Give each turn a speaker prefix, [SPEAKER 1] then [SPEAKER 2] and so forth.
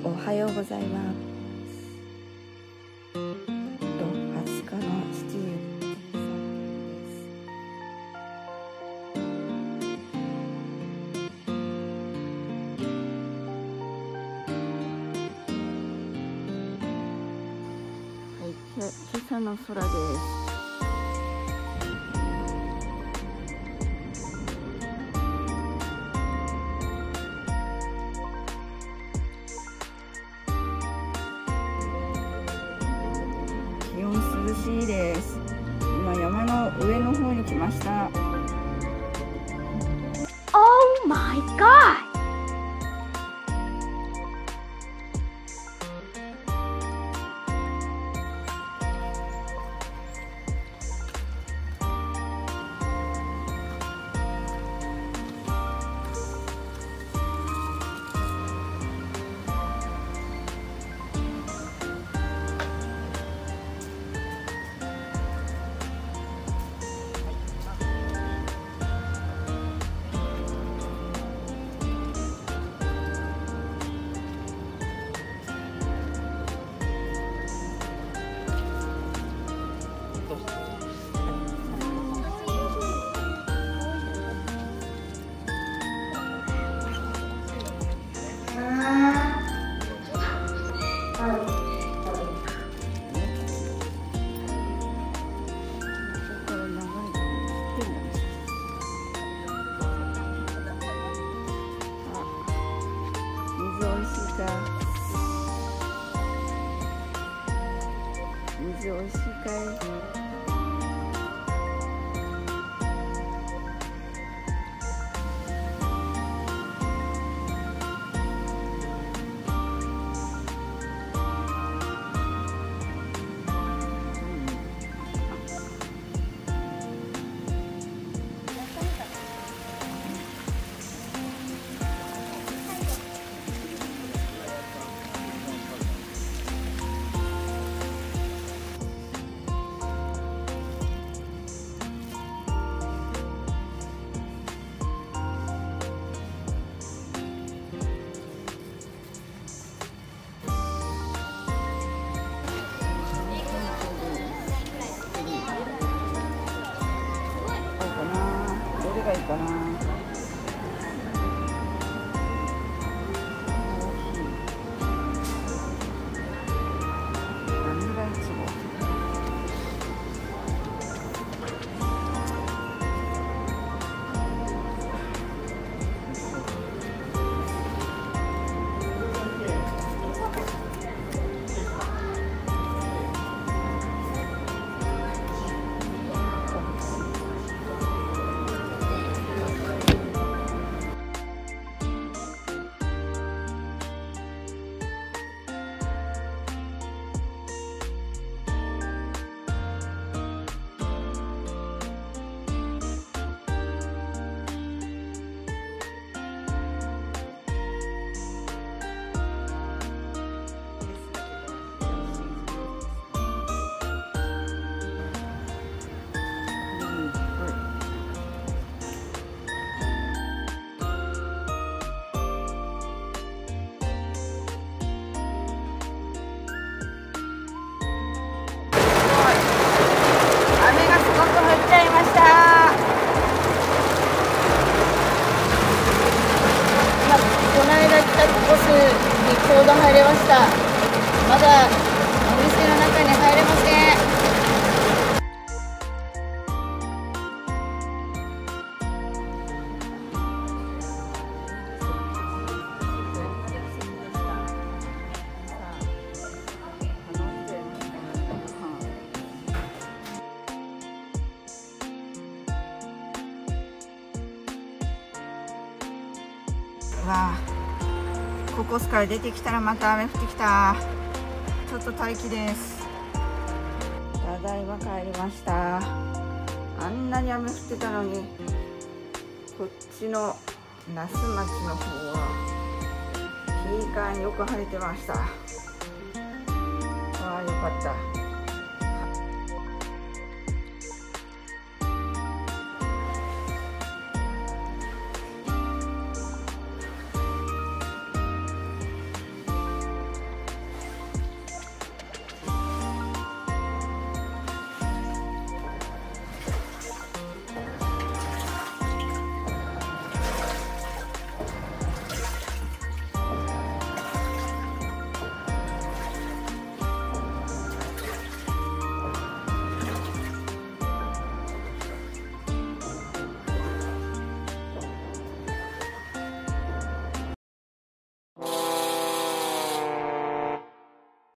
[SPEAKER 1] おはようございます。20日の7時3分です。はい、今朝の空です。気温涼しいです。今山の上の方に来ました。
[SPEAKER 2] Oh my god!
[SPEAKER 1] 水おいしいかい。いいかな。コースにちょうど入れました。まだお店の中に入れません。わあ、ココスから出てきたらまた雨降ってきた。ちょっと待機です。ただいま帰りました。あんなに雨降ってたのに、こっちの那須町の方はピーカンよく晴れてました。わあ、よかった。